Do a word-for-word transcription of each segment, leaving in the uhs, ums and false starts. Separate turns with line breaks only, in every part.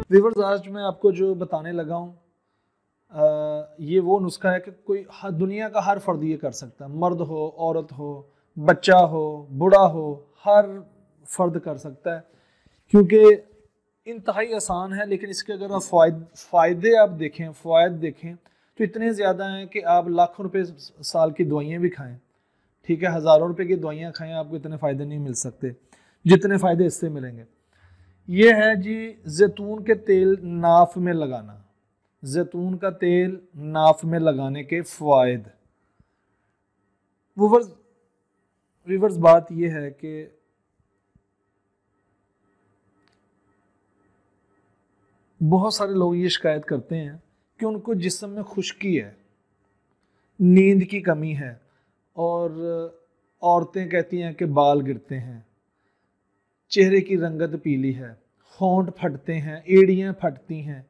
Viewers, आज मैं आपको जो बताने लगा हूँ ये वो नुस्खा है कि कोई हर दुनिया का हर फर्द ये कर सकता है, मर्द हो, औरत हो, बच्चा हो, बूढ़ा हो, हर फर्द कर सकता है, क्योंकि इंतहाई आसान है। लेकिन इसके अगर आप फ़ायद फ़ायदे आप देखें, फ़वाद देखें तो इतने ज़्यादा हैं कि आप लाखों रुपए साल की दवाइयाँ भी खाएं, ठीक है, हज़ारों रुपए की दवाइयाँ खाएं, आपको इतने फ़ायदे नहीं मिल सकते जितने फ़ायदे इससे मिलेंगे। ये है जी जैतून के तेल नाफ में लगाना। जैतून का तेल नाफ में लगाने के फ़वाद। व्यूअर्स व्यूअर्स बात यह है कि बहुत सारे लोग ये शिकायत करते हैं कि उनको जिस्म में खुश्की है, नींद की कमी है, और औरतें कहती हैं कि बाल गिरते हैं, चेहरे की रंगत पीली है, होंठ फटते हैं, एड़ियाँ फटती हैं,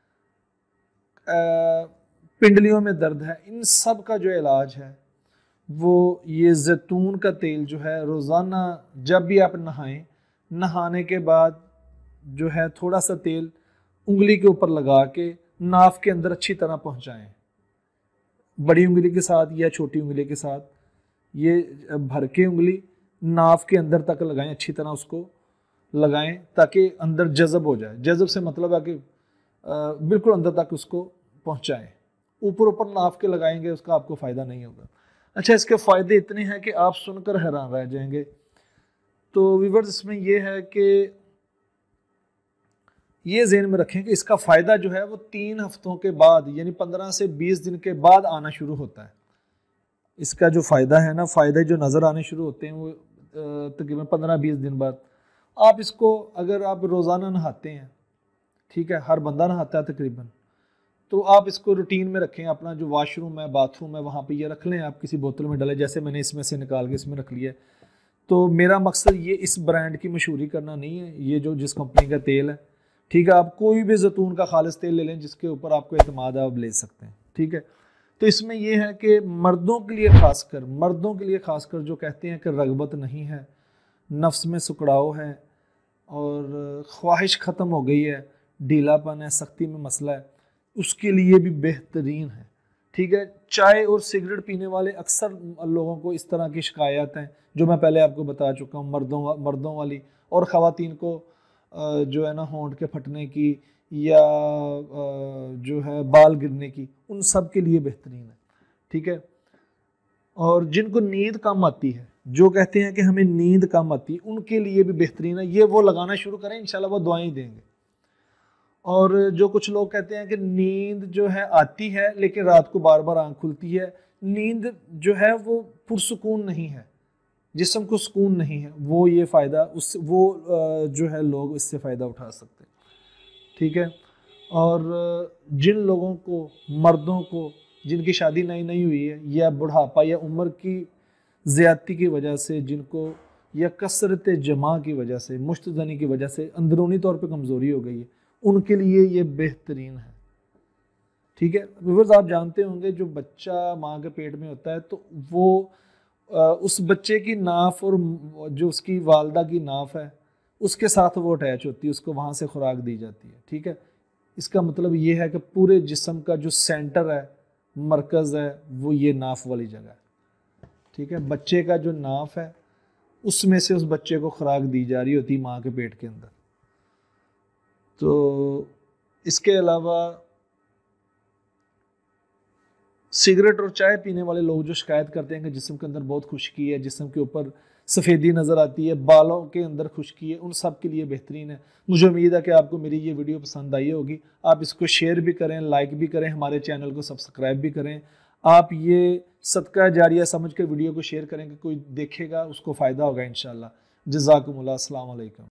पिंडलियों में दर्द है। इन सब का जो इलाज है वो ये जैतून का तेल जो है रोज़ाना जब भी आप नहाएं, नहाने के बाद जो है थोड़ा सा तेल उंगली के ऊपर लगा के नाफ के अंदर अच्छी तरह पहुंचाएं, बड़ी उंगली के साथ या छोटी उंगली के साथ, ये भर के उंगली नाफ के अंदर तक लगाएं, अच्छी तरह उसको लगाएं ताकि अंदर जज़ब हो जाए। जज़ब से मतलब है कि बिल्कुल अंदर तक उसको पहुंचाएं। ऊपर ऊपर नाफ के लगाएंगे उसका आपको फ़ायदा नहीं होगा। अच्छा, इसके फ़ायदे इतने हैं कि आप सुनकर हैरान रह जाएंगे। तो व्यूअर्स, इसमें यह है कि ये ज़हन में रखें कि इसका फ़ायदा जो है वो तीन हफ्तों के बाद यानी पंद्रह से बीस दिन के बाद आना शुरू होता है। इसका जो फ़ायदा है ना, फ़ायदे जो नज़र आने शुरू होते हैं वो तकरीबन पंद्रह बीस दिन बाद। आप इसको अगर आप रोज़ाना नहाते हैं, ठीक है, हर बंदा नहाता है तकरीबन, तो आप इसको रूटीन में रखें। अपना जो वॉशरूम है, बाथरूम है, वहाँ पे ये रख लें, आप किसी बोतल में डालें, जैसे मैंने इसमें से निकाल के इसमें रख लिया। तो मेरा मकसद ये इस ब्रांड की मशहूरी करना नहीं है, ये जो जिस कंपनी का तेल है, ठीक है, आप कोई भी जैतून का खालिस तेल ले लें जिसके ऊपर आपको एतमाद है, आप ले सकते हैं, ठीक है। तो इसमें यह है कि मर्दों के लिए खासकर मर्दों के लिए खासकर जो कहते हैं कि रगबत नहीं है, नफ्स में सुकड़ाव है और ख्वाहिश ख़त्म हो गई है, ढीलापन है, सख्ती में मसला है, उसके लिए भी बेहतरीन है, ठीक है। चाय और सिगरेट पीने वाले अक्सर लोगों को इस तरह की शिकायत हैं जो मैं पहले आपको बता चुका हूँ, मर्दों मर्दों वाली, और ख़वातीन को जो है ना होंठ के फटने की या जो है बाल गिरने की, उन सब के लिए बेहतरीन है, ठीक है। और जिनको नींद कम आती है, जो कहते हैं कि हमें नींद कम आती है, उनके लिए भी बेहतरीन है। ये वो लगाना शुरू करें, इंशाल्लाह वो दुआएं देंगे। और जो कुछ लोग कहते हैं कि नींद जो है आती है लेकिन रात को बार बार आंख खुलती है, नींद जो है वो पुरसुकून नहीं है, जिस्म को सुकून नहीं है, वो ये फ़ायदा उस वो जो है लोग इससे फ़ायदा उठा सकते हैं, ठीक है। और जिन लोगों को, मर्दों को जिनकी शादी नई नई हुई है, या बुढ़ापा या उम्र की ज़्यादती की वजह से, जिनको या कसरत जमा की वजह से, मुश्तजनी की वजह से अंदरूनी तौर पे कमज़ोरी हो गई है, उनके लिए ये बेहतरीन है, ठीक है। व्यूअर्स, आप जानते होंगे जो बच्चा माँ के पेट में होता है तो वो उस बच्चे की नाफ और जो उसकी वालदा की नाफ है उसके साथ वो अटैच होती है, उसको वहाँ से खुराक दी जाती है, ठीक है। इसका मतलब ये है कि पूरे जिस्म का जो सेंटर है, मरकज़ है, वो ये नाफ वाली जगह है, ठीक है। बच्चे का जो नाफ है उसमें से उस बच्चे को खुराक दी जा रही होती है माँ के पेट के अंदर। तो इसके अलावा सिगरेट और चाय पीने वाले लोग जो शिकायत करते हैं कि जिस्म के अंदर बहुत खुश्की है, जिस्म के ऊपर सफ़ेदी नज़र आती है, बालों के अंदर खुश्की है, उन सब के लिए बेहतरीन है। मुझे उम्मीद है कि आपको मेरी ये वीडियो पसंद आई होगी। आप इसको शेयर भी करें, लाइक भी करें, हमारे चैनल को सब्सक्राइब भी करें। आप ये सदका जारिया समझ कर वीडियो को शेयर करें कि कोई देखेगा, उसको फ़ायदा होगा इंशाल्लाह। जज़ाकुमुल्लाह, अस्सलाम वालेकुम।